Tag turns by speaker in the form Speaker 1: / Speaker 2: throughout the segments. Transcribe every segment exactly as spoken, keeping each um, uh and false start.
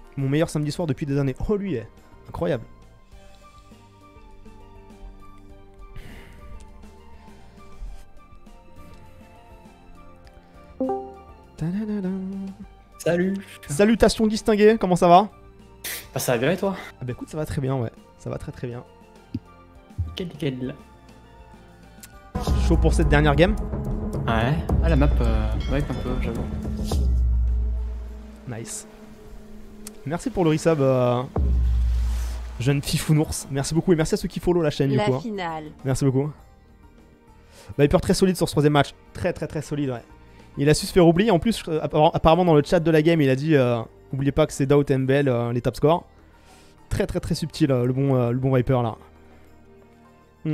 Speaker 1: Mon meilleur samedi soir depuis des années. Oh, lui, est incroyable.
Speaker 2: Salut.
Speaker 1: Salutations distinguées, comment ça va?
Speaker 2: Bah ça va bien et toi?
Speaker 1: Ah bah écoute, ça va très bien, ouais. Ça va très très bien.
Speaker 2: Nickel, nickel.
Speaker 1: Chaud pour cette dernière game?
Speaker 2: Ouais. Ah la map, euh, ouais, un peu, j'avoue.
Speaker 1: Nice. Merci pour le resub, euh, jeune fifounours. Merci beaucoup et merci à ceux qui follow la chaîne
Speaker 3: La
Speaker 1: du coup. Hein.
Speaker 3: finale.
Speaker 1: Merci beaucoup. Viper très solide sur ce troisième match. Très très très solide, ouais. Il a su se faire oublier. En plus, euh, apparemment dans le chat de la game, il a dit euh, n'oubliez pas que c'est Doubt et M B L euh, les top scores. Très très très subtil euh, le, bon, euh, le bon Viper là. Mm.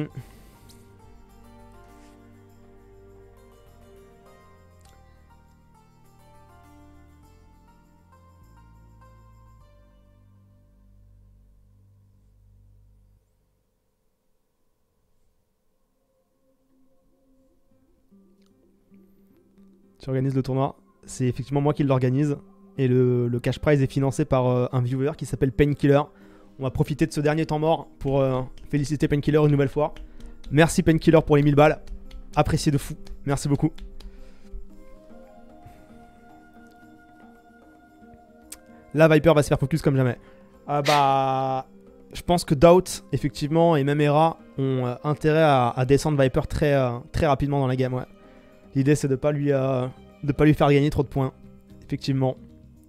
Speaker 1: Tu organises le tournoi. C'est effectivement moi qui l'organise. Et le, le cash prize est financé par euh, un viewer qui s'appelle Painkiller. On va profiter de ce dernier temps mort pour euh, féliciter Painkiller une nouvelle fois. Merci Painkiller pour les mille balles. Apprécié de fou. Merci beaucoup. Là, Viper va se faire focus comme jamais. Ah bah... Je pense que Doubt, effectivement, et même Hera ont euh, intérêt à, à descendre Viper très, euh, très rapidement dans la game, ouais. L'idée c'est de pas lui euh, de pas lui faire gagner trop de points. Effectivement.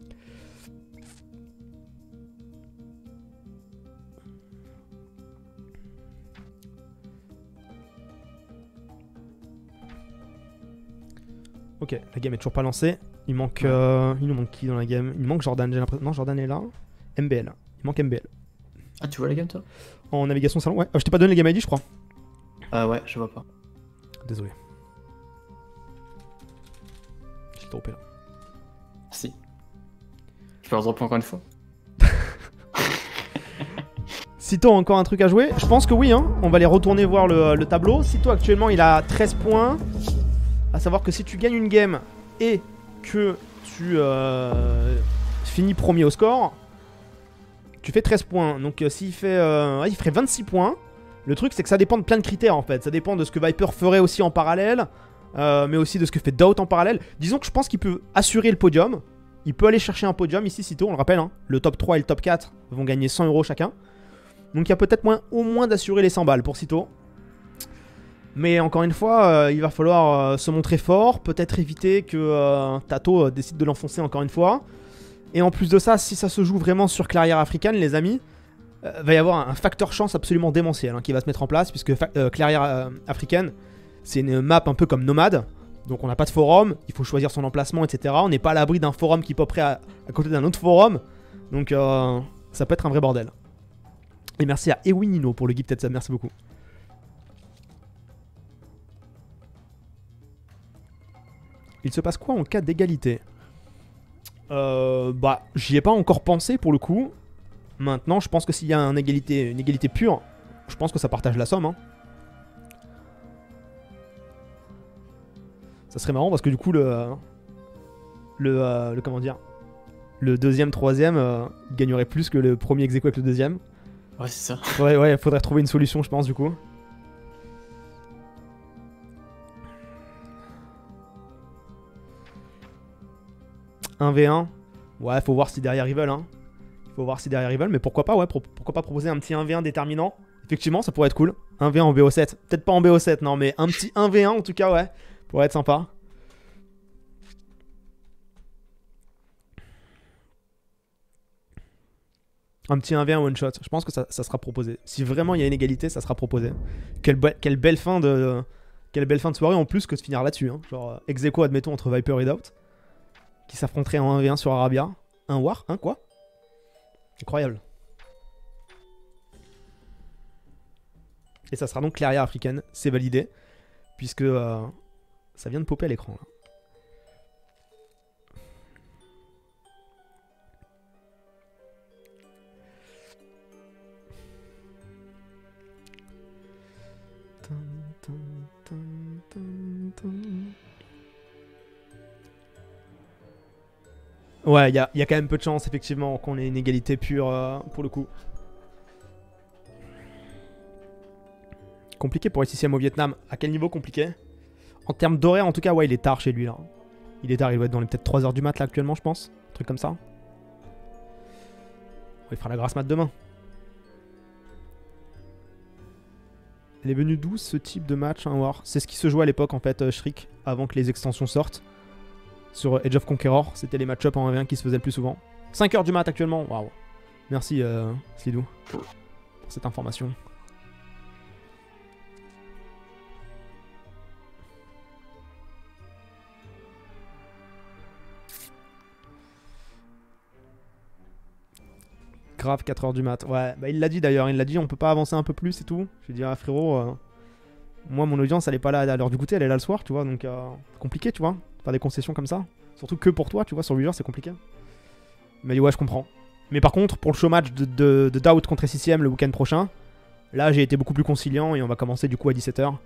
Speaker 1: Ok, la game est toujours pas lancée. Il manque euh, il nous manque qui dans la game? Il manque Jordan, j'ai l'impression. Non, Jordan est là. M B L. Il manque M B L.
Speaker 2: Ah tu vois la game toi?
Speaker 1: En navigation salon, ouais. Euh, je t'ai pas donné les game I D je crois.
Speaker 2: Ah ouais, je vois pas.
Speaker 1: Désolé. J'ai trompé là.
Speaker 2: Si. Je peux redropper encore une fois?
Speaker 1: Sito a encore un truc à jouer? Je pense que oui, hein. On va aller retourner voir le, le tableau. Sito actuellement il a treize points. A savoir que si tu gagnes une game et que tu euh, finis premier au score, tu fais treize points. Donc euh, s'il fait, euh, ouais, il ferait vingt-six points. Le truc c'est que ça dépend de plein de critères en fait. Ça dépend de ce que Viper ferait aussi en parallèle. Euh, mais aussi de ce que fait Doubt en parallèle. Disons que je pense qu'il peut assurer le podium. Il peut aller chercher un podium ici, Sito, on le rappelle. Hein, le top trois et le top quatre vont gagner cent euros chacun. Donc il y a peut-être moins, au moins d'assurer les cent balles pour Sito. Mais encore une fois, euh, il va falloir euh, se montrer fort. Peut-être éviter que euh, Tato euh, décide de l'enfoncer encore une fois. Et en plus de ça, si ça se joue vraiment sur Clairière africaine, les amis, euh, va y avoir un facteur chance absolument démentiel hein, qui va se mettre en place. Puisque euh, Clairière euh, africaine, c'est une map un peu comme nomade. Donc on n'a pas de forum, il faut choisir son emplacement, et cetera. On n'est pas à l'abri d'un forum qui poperait à, à côté d'un autre forum. Donc euh, ça peut être un vrai bordel. Et merci à Ewinino pour le gifted sub, merci beaucoup. Il se passe quoi en cas d'égalité? euh, Bah, j'y ai pas encore pensé pour le coup. Maintenant, je pense que s'il y a une égalité, une égalité pure, je pense que ça partage la somme. Hein. Ça serait marrant parce que du coup, le. Le. Euh, le comment dire? Le deuxième, troisième euh, gagnerait plus que le premier ex-aequo avec le deuxième.
Speaker 2: Ouais, c'est ça.
Speaker 1: Faudrait, ouais, faudrait trouver une solution, je pense, du coup. un v un. Ouais, faut voir si derrière ils veulent. Hein. Faut voir si derrière ils veulent, mais pourquoi pas, ouais. Pro pourquoi pas proposer un petit un v un déterminant. Effectivement, ça pourrait être cool. un v un en B O sept. Peut-être pas en B O sept, non, mais un petit un v un en tout cas, ouais. Pourrait être sympa. Un petit un v un one shot. Je pense que ça, ça sera proposé. Si vraiment il y a une égalité, ça sera proposé. Quelle, be quelle, belle fin de, quelle belle fin de soirée en plus que de finir là-dessus. Hein. Genre, ex aequo, admettons, entre Viper et Doubt. Qui s'affronterait en un v un sur Arabia. Un war, hein, quoi? Incroyable. Et ça sera donc Clairière africaine, c'est validé. Puisque euh, ça vient de popper à l'écran là. Ouais, il y a, y a quand même peu de chance, effectivement, qu'on ait une égalité pure euh, pour le coup. Compliqué pour I C C M au Vietnam. À quel niveau compliqué? En termes d'horaire, en tout cas, ouais, il est tard chez lui là. Il est tard, il doit être dans les peut-être trois heures du mat là actuellement, je pense. Un truc comme ça. Ouais, il fera la grasse mat demain. Elle est venue d'où ce type de match, hein, War? C'est ce qui se jouait à l'époque en fait, euh, Shriek, avant que les extensions sortent. Sur Age of Conqueror, c'était les match-up en un v un qui se faisaient le plus souvent. cinq heures du mat actuellement, waouh. Merci euh, Slidou pour cette information. Grave, quatre heures du mat. Ouais, bah il l'a dit d'ailleurs, il l'a dit, on peut pas avancer un peu plus et tout. Je lui ai dit, ah frérot, euh, moi mon audience elle est pas là à l'heure du goûter, elle est là le soir, tu vois, donc euh, compliqué, tu vois, faire des concessions comme ça. Surtout que pour toi, tu vois, sur huit heures c'est compliqué. Mais ouais, je comprends. Mais par contre, pour le show match de, de, de Doubt contre S C C M le week-end prochain, là j'ai été beaucoup plus conciliant et on va commencer du coup à dix-sept heures.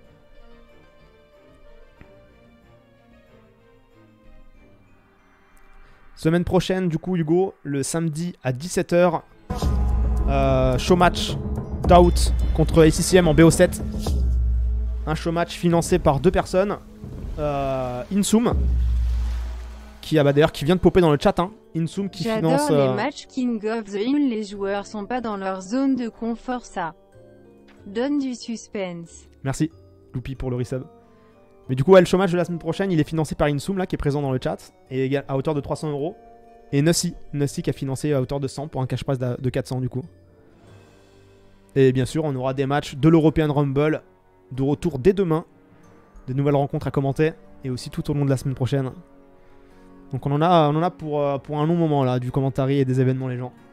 Speaker 1: Semaine prochaine, du coup, Hugo, le samedi à dix-sept heures, euh, show match Doubt contre S C C M en B O sept. Un show match financé par deux personnes. Euh, Insum, qui, ah bah, d'ailleurs, qui vient de popper dans le chat. Hein. Insum qui finance.
Speaker 3: J'adore
Speaker 1: euh...
Speaker 3: les matchs King of the Hill, les joueurs sont pas dans leur zone de confort, ça donne du suspense.
Speaker 1: Merci, Loupi, pour le resub. Mais du coup, ouais, le show match de la semaine prochaine, il est financé par Insum, là, qui est présent dans le chat, et à hauteur de trois cents euros. Et Nussi, Nussi qui a financé à hauteur de cent pour un cash prize de quatre cents, du coup. Et bien sûr, on aura des matchs de l'European Rumble de retour dès demain. De nouvelles rencontres à commenter, et aussi tout au long de la semaine prochaine. Donc on en a, on en a pour, euh, pour un long moment, là, du commentary et des événements, les gens.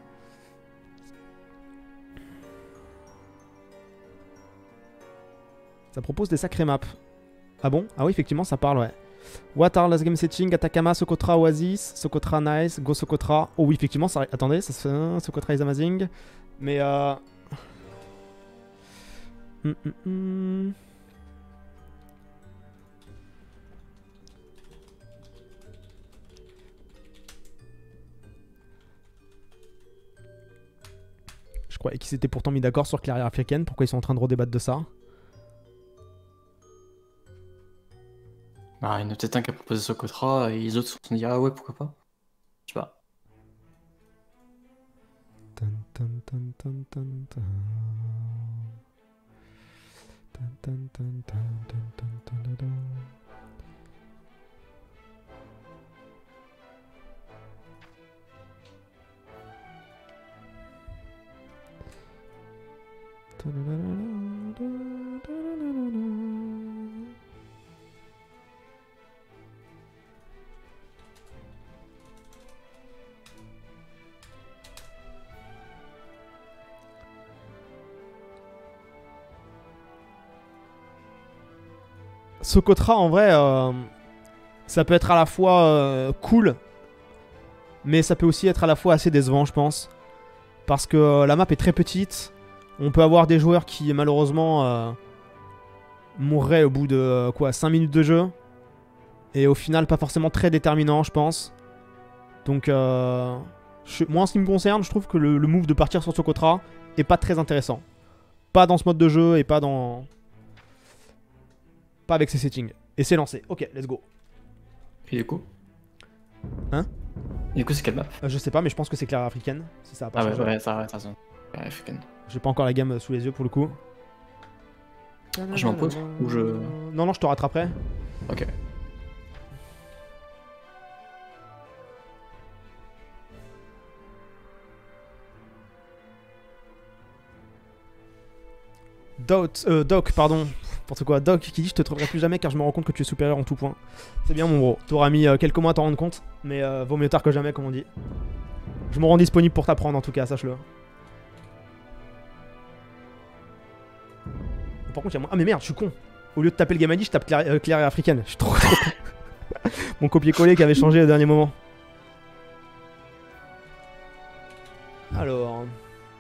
Speaker 1: Ça propose des sacrées maps. Ah bon? Ah oui, effectivement, ça parle, ouais. What are last game setting? Atakama, Socotra, Oasis, Socotra, nice, Go Socotra. Oh oui, effectivement, ça... Attendez, ça se fait... Socotra is amazing. Mais euh... Mm, mm, mm. Je croyais qu'ils s'étaient pourtant mis d'accord sur Claria africaine. Pourquoi ils sont en train de redébattre de ça?
Speaker 2: Bah, il y en a peut-être un qui a proposé Socotra et les autres se sont dit ah ouais, pourquoi pas. Je sais pas.
Speaker 1: Tan, tan, tan, tan, tan, tan. Tan, tan, tan, tan, tan, tan, tan, tan, tan. Socotra, en vrai, euh, ça peut être à la fois euh, cool, mais ça peut aussi être à la fois assez décevant, je pense. Parce que euh, la map est très petite. On peut avoir des joueurs qui, malheureusement, euh, mourraient au bout de euh, quoi, cinq minutes de jeu. Et au final, pas forcément très déterminant, je pense. Donc, euh, je, moi, en ce qui me concerne, je trouve que le, le move de partir sur Socotra est pas très intéressant. Pas dans ce mode de jeu et pas dans... Pas avec ses settings. Et c'est lancé. Ok, let's go.
Speaker 2: Et du coup
Speaker 1: Hein
Speaker 2: Et du coup, c'est quelle map?
Speaker 1: euh, Je sais pas, mais je pense que c'est Claire africaine. Si ça a pas
Speaker 2: Ah ouais,
Speaker 1: changé.
Speaker 2: ouais, ça va, t'as raison. Ouais, africaine.
Speaker 1: J'ai pas encore la gamme sous les yeux pour le coup.
Speaker 2: Je m'en pose ou je...
Speaker 1: Non, non, je te rattraperai.
Speaker 2: Ok.
Speaker 1: Doc, euh, Doc, pardon. N'importe quoi. Doc qui dit je te trouverai plus jamais car je me rends compte que tu es supérieur en tout point. C'est bien mon gros. T'auras mis euh, quelques mois à t'en rendre compte. Mais euh, vaut mieux tard que jamais comme on dit. Je me rends disponible pour t'apprendre en tout cas, sache-le. Par contre, il y a moi. Ah mais merde, je suis con. Au lieu de taper le game I D, je tape Claire, euh, Claire et africaine. Je suis trop trop con. Mon copier-coller qui avait changé au dernier moment. Alors...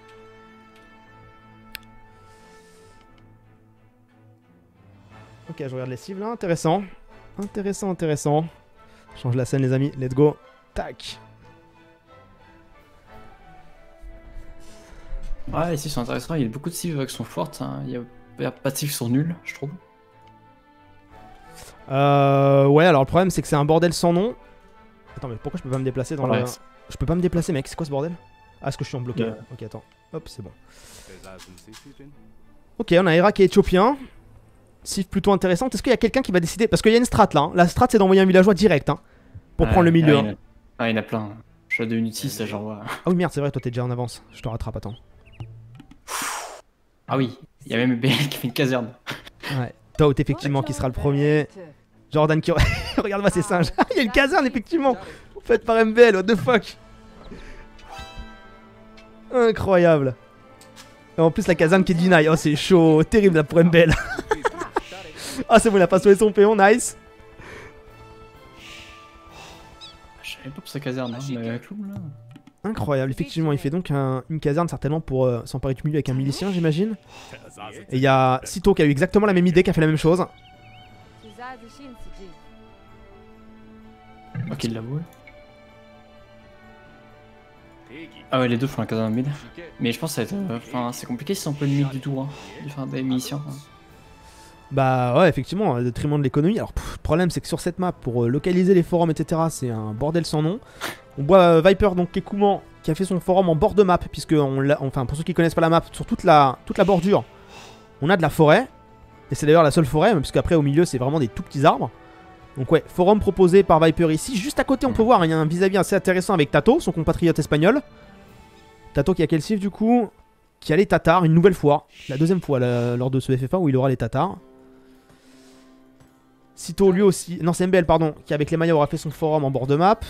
Speaker 1: Ok, je regarde les cibles là, intéressant. Intéressant, intéressant. Change la scène les amis, let's go. Tac.
Speaker 2: Ouais, ici c'est intéressant, il y a beaucoup de cives qui sont fortes, hein. Il y a, il y a pas de cives qui sont nuls, je trouve.
Speaker 1: Euh, ouais, alors le problème c'est que c'est un bordel sans nom. Attends, mais pourquoi je peux pas me déplacer dans
Speaker 2: Ouais,
Speaker 1: le... Je peux pas me déplacer, mec, c'est quoi ce bordel? Ah, est-ce que je suis en bloqué?
Speaker 2: Ouais.
Speaker 1: Ok, attends. Hop, c'est bon. Ok, on a Hera qui est éthiopien. Civ plutôt intéressante. Est-ce qu'il y a quelqu'un qui va décider? Parce qu'il y a une strat là. Hein. La strat c'est d'envoyer un villageois direct hein, pour
Speaker 2: Ouais,
Speaker 1: prendre le milieu.
Speaker 2: ouais,
Speaker 1: hein.
Speaker 2: il y en a- Ah, il y en a plein. Je suis à deux minutes six, ça j'envoie.
Speaker 1: Ah oui, merde, c'est vrai, toi t'es déjà en avance. Je te rattrape, attends.
Speaker 2: Ah oui, il y a même B L qui fait une caserne.
Speaker 1: Ouais. Tout effectivement qui sera le premier. Jordan qui. Regarde-moi ces singes. Il y a une caserne effectivement. Faite par M B L, what the fuck. Incroyable. Et en plus la caserne qui deny. Oh c'est chaud, terrible là pour M B L. Ah c'est bon, il a pas sauvé son péon, nice.
Speaker 2: Je savais pas pour sa caserne, hein, mais avec Loom là.
Speaker 1: Incroyable, effectivement, il fait donc un- une caserne certainement pour euh, s'emparer du milieu avec un milicien, j'imagine. Et il y a Sito qui a eu exactement la même idée, qui a fait la même chose.
Speaker 2: Ok, il l'avoue. Ah ouais, les deux font la caserne mid. Mais je pense que ça va être. euh, Enfin, c'est compliqué si c'est un peu le mid du tout, hein. Enfin, des miliciens. Hein.
Speaker 1: Bah ouais, effectivement, au détriment de l'économie. Alors, pff, le problème, c'est que sur cette map, pour euh, localiser les forums, et cetera, c'est un bordel sans nom. On voit euh, Viper, donc Kekuman, qui a fait son forum en bord de map, puisque, on l'a- enfin, pour ceux qui connaissent pas la map, sur toute la, toute la bordure, on a de la forêt. Et c'est d'ailleurs la seule forêt, puisqu'après, au milieu, c'est vraiment des tout petits arbres. Donc ouais, forum proposé par Viper ici. Juste à côté, on peut voir, il y a un vis-à-vis assez intéressant avec Tato, son compatriote espagnol. Tato qui a quel civ du coup? Qui a les Tatars, une nouvelle fois. La deuxième fois là, lors de ce F F A où il aura les Tatars. Sito lui aussi, non c'est M B L pardon, qui avec les Mayas aura fait son forum en bord de map.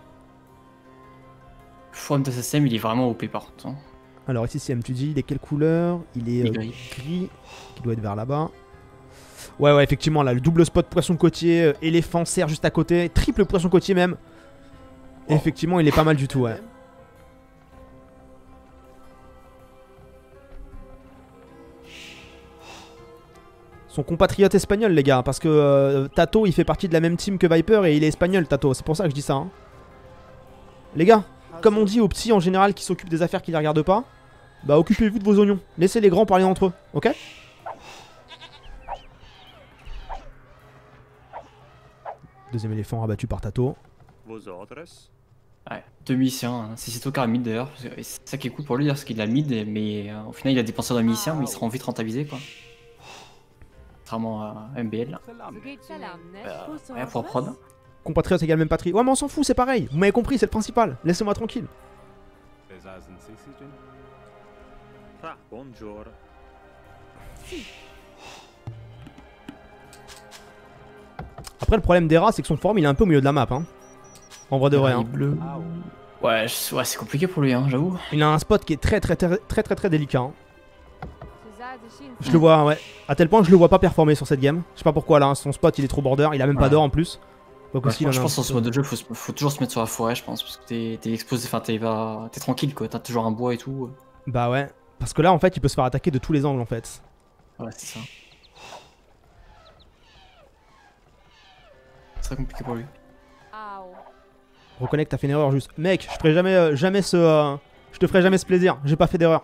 Speaker 2: Forum de S S M, il est vraiment O P par contre. Hein.
Speaker 1: Alors ici c'est M deux D, il est quelle couleur? Il est
Speaker 2: Il est
Speaker 1: euh,
Speaker 2: gris.
Speaker 1: gris, qui doit être vers là-bas. Ouais ouais effectivement là, le double spot poisson côtier, euh, éléphant, cerf juste à côté, triple poisson côtier même. Et effectivement il est pas mal du tout ouais. Son compatriote espagnol les gars, parce que euh, Tato il fait partie de la même team que Viper et il est espagnol Tato, c'est pour ça que je dis ça hein. Les gars, comme on dit aux petits en général qui s'occupent des affaires qui les regardent pas, bah occupez-vous de vos oignons, laissez les grands parler entre eux, ok? Deuxième éléphant rabattu par Tato.
Speaker 2: Ouais, deux miliciens. Hein. C'est Sito qui a mid d'ailleurs. parce que C'est ça qui est cool pour lui, parce qu'il a mid, mais euh, au final il a dépensé d'un milicien, mais il sera vite rentabilisé quoi. Contrairement à M B L. Euh, ouais, pour prod.
Speaker 1: Compatriote égale même patrie. Ouais mais on s'en fout, c'est pareil, vous m'avez compris, c'est le principal, laissez-moi tranquille. Après le problème d'Hera c'est que son forum il est un peu au milieu de la map hein. En vrai de vrai hein.
Speaker 2: Bleu. Ouais, je- ouais c'est compliqué pour lui, hein, j'avoue.
Speaker 1: Il a un spot qui est très très très très très très délicat hein. Je le vois ouais. À tel point que je le vois pas performer sur cette game. Je sais pas pourquoi là, hein. Son spot il est trop border, il a même pas
Speaker 2: Ouais.
Speaker 1: d'or en plus. Donc
Speaker 2: Ouais,
Speaker 1: aussi,
Speaker 2: je
Speaker 1: il en a
Speaker 2: pense
Speaker 1: un
Speaker 2: qu'en ce
Speaker 1: peu.
Speaker 2: mode de jeu, faut, se- faut toujours se mettre sur la forêt, je pense, parce que t'es t'es exposé, enfin t'es va- t'es tranquille quoi, t'as toujours un bois et tout.
Speaker 1: Bah ouais. Parce que là en fait il peut se faire attaquer de tous les angles en fait.
Speaker 2: Ouais, c'est ça. C'est très compliqué pour lui.
Speaker 1: Reconnais que t'as fait une erreur juste. Mec, je ferai jamais, euh, jamais ce. euh, je te ferai jamais ce plaisir, j'ai pas fait d'erreur.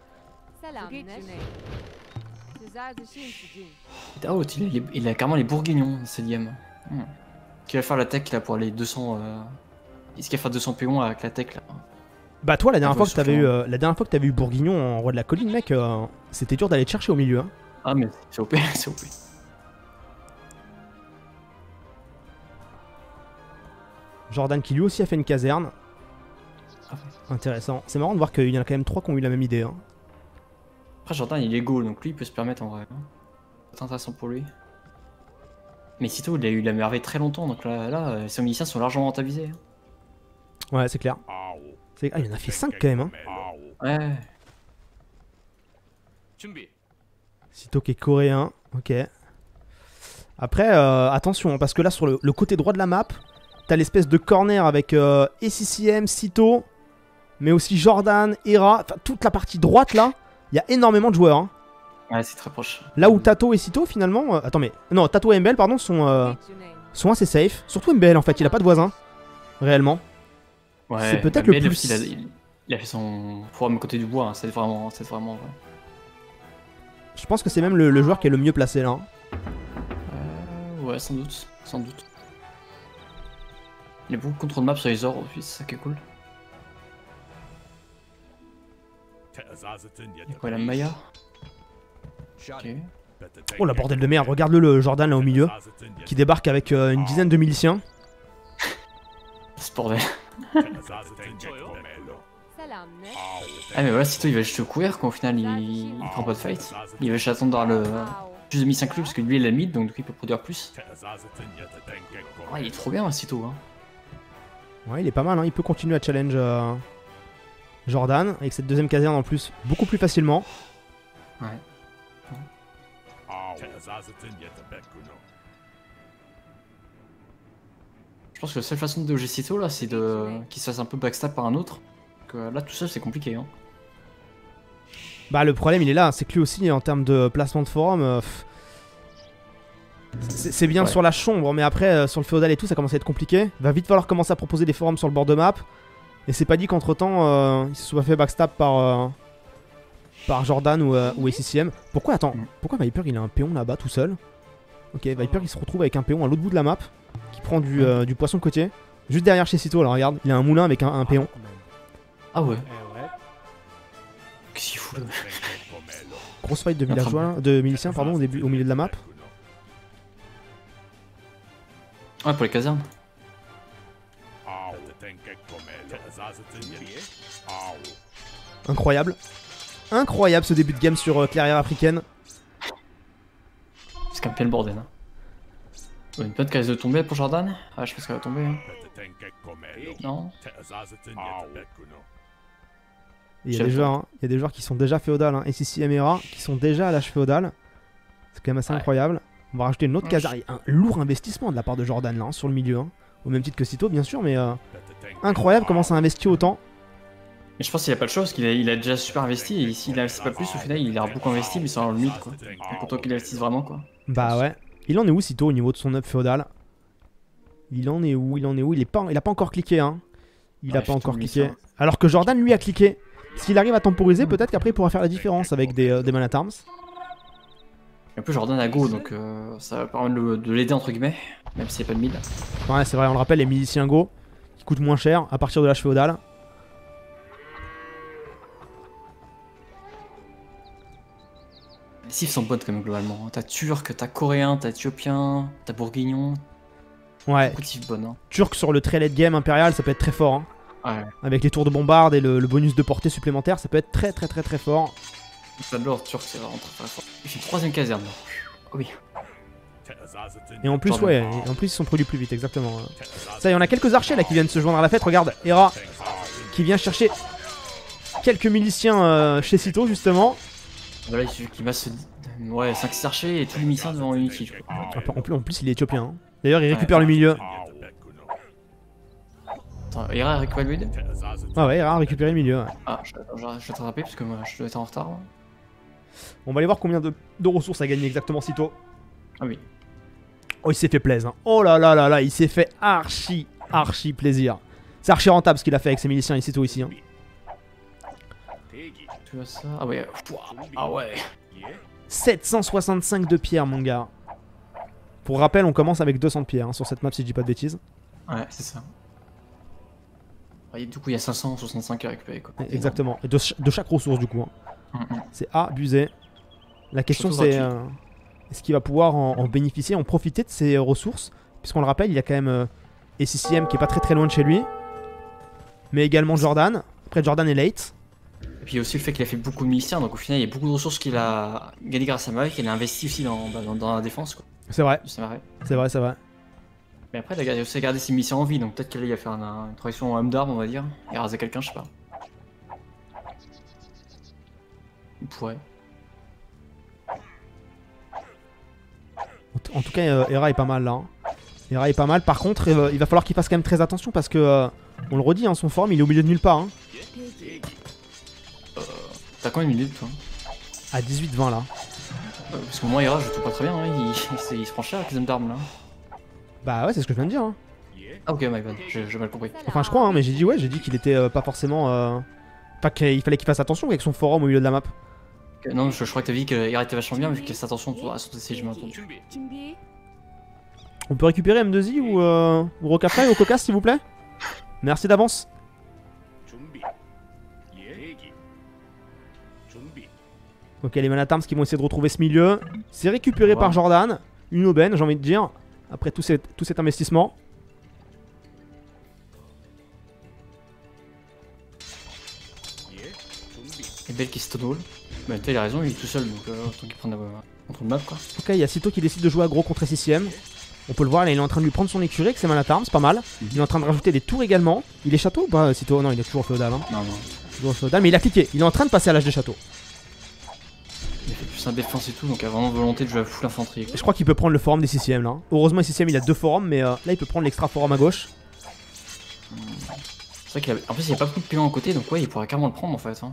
Speaker 2: Ah, oh, il, a, les- il a carrément les bourguignons dans cette game. Hmm. Qui va faire la tech là pour aller deux cents. Euh... Est-ce qu'il va faire deux cents péons avec la tech là?
Speaker 1: Bah toi la dernière
Speaker 2: Ah,
Speaker 1: fois
Speaker 2: ouais,
Speaker 1: que t'avais eu
Speaker 2: sur
Speaker 1: euh, la dernière fois que t'avais eu Bourguignon en roi de la colline mec, euh, c'était dur d'aller te chercher au milieu hein.
Speaker 2: Ah, mais c'est O P, c'est O P.
Speaker 1: Jordan qui lui aussi a fait une caserne. Intéressant. C'est marrant de voir qu'il y en a quand même trois qui ont eu la même idée hein.
Speaker 2: Après, Jordan il est goal donc lui il peut se permettre en vrai. Hein. C'est intéressant pour lui. Mais Sito il a eu la merveille très longtemps donc là, là euh, ses miliciens sont largement rentabilisés. Hein.
Speaker 1: Ouais c'est clair. C'est- Ah il en a fait cinq quand même hein.
Speaker 2: Ouais.
Speaker 1: Sito qui est coréen, ok. Après, euh, attention, parce que là, sur le, le côté droit de la map, t'as l'espèce de corner avec euh, S C C M, Sito, mais aussi Jordan, Hera, enfin toute la partie droite là, il y a énormément de joueurs. Hein.
Speaker 2: Ouais, c'est très proche.
Speaker 1: Là où Tato et Sito, finalement, euh, attends, mais non, Tato et M B L, pardon, sont, euh, sont assez safe. Surtout M B L en fait, il a pas de voisin, réellement.
Speaker 2: Ouais,
Speaker 1: c'est peut-être
Speaker 2: M B
Speaker 1: le
Speaker 2: L
Speaker 1: plus-
Speaker 2: aussi, il a- il- Il a fait son forum côté du bois, hein. C'est vraiment, c'est vraiment vrai.
Speaker 1: Je pense que c'est même le, le joueur qui est le mieux placé là. Hein.
Speaker 2: Euh, ouais, sans doute, sans doute. Il y a beaucoup de contrôle map sur les ors aussi, c'est ça qui est cool. Il y a quoi, la Maya? Ok.
Speaker 1: Oh la bordel de merde, regarde-le le Jordan là au milieu. Qui débarque avec euh, une dizaine de miliciens.
Speaker 2: C'est bordel. Ah mais voilà, Sito il va juste courir quand au final il, il prend pas de fight. Il va juste attendre dans le plus de miliciens que lui parce que lui il a mid donc du coup il peut produire plus. Ah, il est trop bien Sito hein.
Speaker 1: Ouais il est pas mal, hein. Il peut continuer à challenge euh, Jordan avec cette deuxième caserne en plus beaucoup plus facilement.
Speaker 2: Ouais. Je pense que la seule façon de doger Sito là c'est de qu'il se fasse un peu backstab par un autre. Que là tout seul c'est compliqué hein.
Speaker 1: Bah le problème il est là, c'est que lui aussi en termes de placement de forum, euh, c'est bien ouais. Sur la chambre, mais après euh, sur le féodal et tout ça commence à être compliqué. Va vite falloir commencer à proposer des forums sur le bord de map. Et c'est pas dit qu'entre temps euh, il se soit fait backstab par, euh, par Jordan ou, euh, ou A C C M. Pourquoi attends, pourquoi Viper il a un péon là-bas tout seul? Ok, Viper il se retrouve avec un péon à l'autre bout de la map qui prend du, euh, du poisson côtier. Juste derrière chez Sito, là regarde, il a un moulin avec un, un péon.
Speaker 2: Ah ouais. Qu'est-ce qu'il fout là?
Speaker 1: Grosse fight de villageois, de miliciens pardon, au, début, au milieu de la map.
Speaker 2: Ouais, pour les casernes.
Speaker 1: Incroyable. Incroyable ce début de game sur euh, clairière africaine.
Speaker 2: C'est quand même bien le bordel. Hein. Oh, une pote qui risque de tomber pour Jordan. Ah, je sais pas ce qu'elle va tomber. Hein. Non.
Speaker 1: Il y a des joueurs, hein. Il y a des joueurs qui sont déjà féodales, hein. A C C M et Era qui sont déjà à l'âge féodal. C'est quand même assez ouais. incroyable. On va rajouter une autre caserne. Un lourd investissement de la part de Jordan là, hein, sur le milieu. Hein. Au même titre que Sito, bien sûr, mais euh, incroyable comment ça investit autant.
Speaker 2: Mais je pense qu'il a pas le choix parce qu'il a, il a déjà super investi. Et s'il investit pas plus, au final, il a beaucoup investi, mais c'est en limite quoi. Content qu'il investisse vraiment quoi.
Speaker 1: Bah ouais. Il en est où Sito au niveau de son up féodal? Il en est où? Il en est où? Il est pas, il a pas encore cliqué, hein. Il ouais, a pas encore cliqué. Ça. Alors que Jordan lui a cliqué. S'il arrive à temporiser, peut-être qu'après il pourra faire la différence avec des, euh, des man at arms.
Speaker 2: Un peu Jordan à go, donc euh, ça va permettre de, de l'aider entre guillemets, même s'il n'y a pas de mid.
Speaker 1: Ouais, c'est vrai, on le rappelle, les miliciens go qui coûtent moins cher à partir de l'âge féodal.
Speaker 2: Les cifs sont bonnes quand même globalement. T'as turc, t'as coréen, t'as éthiopien, t'as bourguignon.
Speaker 1: Ouais.
Speaker 2: Beaucoup de cifs bonnes. Hein.
Speaker 1: Turc sur le très late game impérial, ça peut être très fort. Hein.
Speaker 2: Ouais. Avec
Speaker 1: les tours de bombarde et le, le bonus de portée supplémentaire, ça peut être très très très très fort.
Speaker 2: Ça de l'or turc, c'est vraiment très très fort. Il fait une troisième caserne. Oh oui.
Speaker 1: Et en plus, Jordan. ouais, et en plus ils sont produits plus vite, exactement. Ça y est, on a quelques archers là qui viennent se joindre à la fête. Regarde, Era qui vient chercher quelques miliciens euh, chez Sito justement.
Speaker 2: Voilà, il suffit qu'il masse ouais, cinq six archers et tous les miliciens devant Unity.
Speaker 1: En plus, en plus, il est éthiopien. Hein. D'ailleurs, il récupère ouais. le milieu.
Speaker 2: Attends, Era a récupéré le mid?
Speaker 1: Ah ouais, Era a récupéré le milieu. Ouais.
Speaker 2: Ah, je, je, je vais te rattraper parce que moi je dois être en retard. Hein.
Speaker 1: On va aller voir combien de, de ressources a gagné exactement Sito.
Speaker 2: Ah oui.
Speaker 1: Oh, il s'est fait plaisir. Hein. Oh là là là là, il s'est fait archi, archi plaisir. C'est archi rentable ce qu'il a fait avec ses miliciens et Sito ici. Hein.
Speaker 2: Tu vois ça? Ah ouais. Ah ouais.
Speaker 1: sept cent soixante-cinq de pierre, mon gars. Pour rappel, on commence avec deux cents de pierre hein, sur cette map si je dis pas de bêtises.
Speaker 2: Ouais, c'est ça. Et du coup, il y a cinq cent soixante-cinq à récupérer. Quoi.
Speaker 1: Exactement. Et de, ch de chaque ressource, du coup. Hein. Mm -hmm. C'est abusé. La question, c'est euh, est-ce qu'il va pouvoir en, en bénéficier, en profiter de ces ressources? Puisqu'on le rappelle, il y a quand même euh, A C C M qui est pas très très loin de chez lui. Mais également Jordan. Après, Jordan est late.
Speaker 2: Et puis il y a aussi le fait qu'il a fait beaucoup de miliciens. Donc au final, il y a beaucoup de ressources qu'il a gagné grâce à Marie, qu'il a investi aussi dans, bah, dans, dans la défense.
Speaker 1: C'est vrai. C'est vrai, c'est vrai.
Speaker 2: Mais après, il a aussi gardé ses missions en vie, donc peut-être qu'il va faire une, une transition en homme d'armes, on va dire, et raser quelqu'un, je sais pas. Il pourrait.
Speaker 1: En tout cas, euh, Era est pas mal là. Hein. Era est pas mal. Par contre, euh, il va falloir qu'il fasse quand même très attention parce que, euh, on le redit, hein, son forum, il est au milieu de nulle part. Hein.
Speaker 2: Euh, T'as combien de minutes, toi?
Speaker 1: À dix-huit vingt là.
Speaker 2: Euh, parce que moi, Era, je trouve pas très bien, hein. il, il, il se prend cher avec les hommes d'armes là.
Speaker 1: Bah ouais, c'est ce que je viens de dire. Hein.
Speaker 2: Ah ok, my bad, j'ai mal compris.
Speaker 1: Enfin, je crois, hein, mais j'ai dit ouais, j'ai dit qu'il était euh, pas forcément euh, Enfin, qu'il fallait qu'il fasse attention avec son forum au milieu de la map.
Speaker 2: Non, je, je crois que t'as dit qu'il était vachement bien, vu qu'il fasse attention à son T C, je m'entends.
Speaker 1: On peut récupérer M deux I ou, euh, ou Rocafly ou Cocasse s'il vous plaît? Merci d'avance. Ok, les Manatarms qui vont essayer de retrouver ce milieu. C'est récupéré wow. par Jordan. Une aubaine, j'ai envie de dire. Après tout, cet, tout cet investissement.
Speaker 2: Et Belle qui stonewall. Bah, il a raison, il est tout seul, donc euh, autant qu'il prenne la contre le map quoi.
Speaker 1: Ok, il y a Sito qui décide de jouer aggro contre S I C M. On peut le voir, là, il est en train de lui prendre son écurie avec ses Manatarms, pas mal. Il est en train de rajouter des tours également. Il est château ou pas, Sito? Non, il est toujours féodal. Hein.
Speaker 2: Non, non.
Speaker 1: Toujours féodal, mais il a cliqué. Il est en train de passer à l'âge des châteaux.
Speaker 2: Il fait plus un défense et tout, donc il a vraiment volonté de jouer à full infanterie.
Speaker 1: Je crois qu'il peut prendre le forum des S I C M là. Hein. Heureusement, S I C M il a deux forums, mais euh, là il peut prendre l'extra forum à gauche.
Speaker 2: C'est vrai qu'il a... En plus, il n'y a pas beaucoup de payants à côté, donc ouais, il pourrait carrément le prendre en fait. Hein.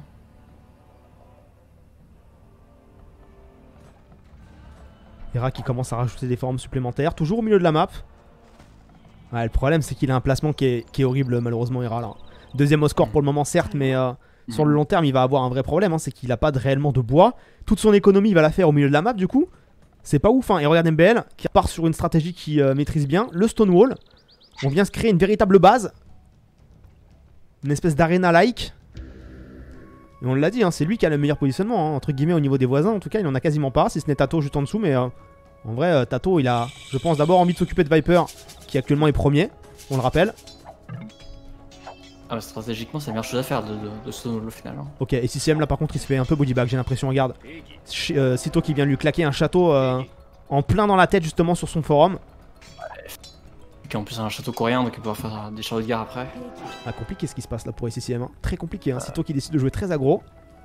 Speaker 1: Hera qui commence à rajouter des forums supplémentaires, toujours au milieu de la map. Ouais, le problème c'est qu'il a un placement qui est, qui est horrible malheureusement Hera là. Deuxième au score pour le moment certes, mais euh, mmh. sur le long terme il va avoir un vrai problème, hein, c'est qu'il a pas de, réellement de bois. Toute son économie il va la faire au milieu de la map du coup. C'est pas ouf hein, et regarde M B L qui repart sur une stratégie qui euh, maîtrise bien, le Stonewall. On vient se créer une véritable base. Une espèce d'arena-like. Et on l'a dit, hein, c'est lui qui a le meilleur positionnement, hein, entre guillemets, au niveau des voisins. En tout cas, il en a quasiment pas, si ce n'est Tato juste en dessous. Mais euh, en vrai, euh, Tato, il a, je pense, d'abord envie de s'occuper de Viper, qui actuellement est premier, on le rappelle.
Speaker 2: Ah, bah, stratégiquement, c'est la meilleure chose à faire de, de, de Stonewall au final. Hein.
Speaker 1: Ok, et C C M là, par contre, il se fait un peu bodybag, j'ai l'impression. Regarde, Ch euh, Sito qui vient lui claquer un château euh, en plein dans la tête, justement, sur son forum.
Speaker 2: Qui en plus a un château coréen, donc il peut faire des châteaux de guerre après.
Speaker 1: Ah, compliqué ce qui se passe là pour S I C M. Hein. Très compliqué, hein. Sito qui décide de jouer très aggro.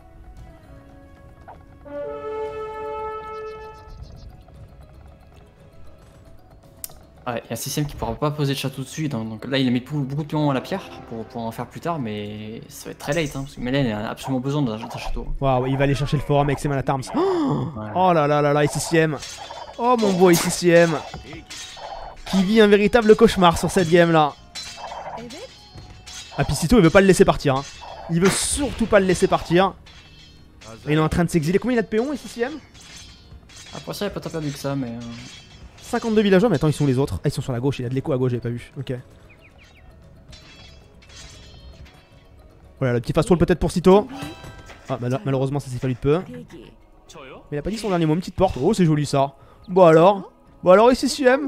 Speaker 2: Ouais, il y a un système qui pourra pas poser de château dessus, donc, donc là il a mis beaucoup de pions à la pierre pour, pour en faire plus tard, mais ça va être très late, hein, parce que Melen a absolument besoin d'un château.
Speaker 1: Waouh, il va aller chercher le forum avec ses Manatarms. Oh, ouais. Oh là là là là, S I C M. Oh mon beau S I C M. Qui vit un véritable cauchemar sur cette game là. Ah, puis Sito il veut pas le laisser partir. Hein. Il veut surtout pas le laisser partir. Il est en train de s'exiler. Combien il a de péons, S I C M?
Speaker 2: Après ça, il a pas tant perdu que ça, mais. Euh...
Speaker 1: cinquante-deux villageois, mais attends, ils sont les autres. Ah, ils sont sur la gauche, il y a de l'écho à gauche, j'avais pas vu. Ok. Voilà, le petit fast roll peut-être pour Sito. Ah, mal malheureusement, ça s'est fallu de peu. Mais il a pas dit son dernier mot, une petite porte. Oh, c'est joli ça. Bon alors. Bon alors, S I C M.